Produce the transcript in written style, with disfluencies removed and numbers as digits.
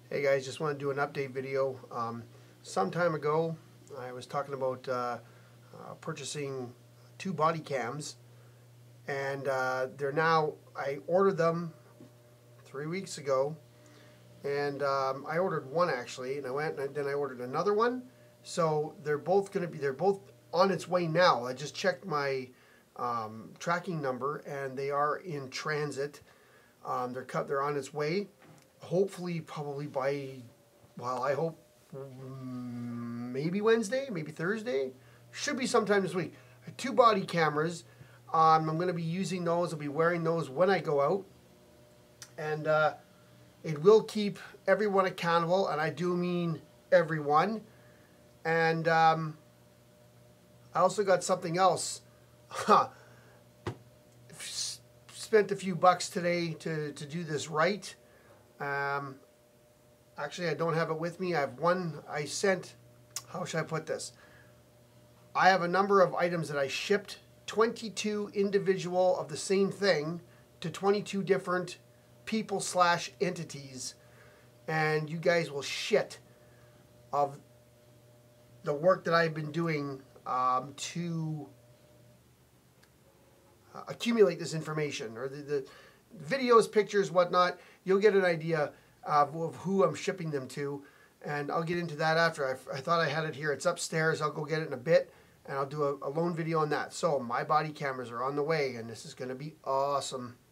Hey guys, just want to do an update video. Some time ago, I was talking about purchasing 2 body cams, and they're now, I ordered them 3 weeks ago, and I ordered one actually, and I went and then I ordered another one. So they're both on its way now. I just checked my tracking number, and they are in transit. They're on its way. Hopefully, probably by, well, I hope maybe Wednesday, maybe Thursday. Should be sometime this week. 2 body cameras. I'm going to be using those. I'll be wearing those when I go out. And it will keep everyone accountable, and I do mean everyone. And I also got something else. Spent a few bucks today to do this right. Actually, I don't have it with me. I have one I sent. How should I put this? I have a number of items that I shipped, 22 individual of the same thing to 22 different people / entities, and you guys will shit of the work that I've been doing to accumulate this information, or the videos, pictures, whatnot. You'll get an idea of who I'm shipping them to, and I'll get into that after. I thought I had it here. It's upstairs. I'll go get it in a bit, and I'll do a lone video on that. So my body cameras are on the way, and this is going to be awesome.